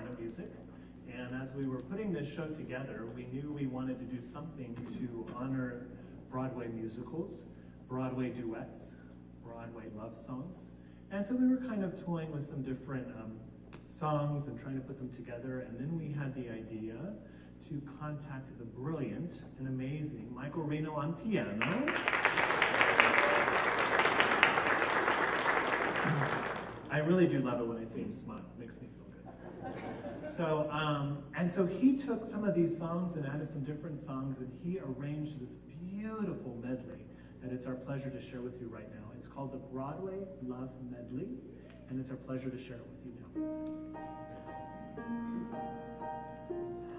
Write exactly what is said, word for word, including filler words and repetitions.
kind of music. And as we were putting this show together, we knew we wanted to do something to honor Broadway musicals, Broadway duets, Broadway love songs. And so we were kind of toying with some different um, songs and trying to put them together. And then we had the idea to contact the brilliant and amazing Michael Reno on piano. I really do love it when I see him smile. It makes me feel good. So, um, and so he took some of these songs and added some different songs, and he arranged this beautiful medley that it's our pleasure to share with you right now. It's called the Broadway Love Medley, and it's our pleasure to share it with you now.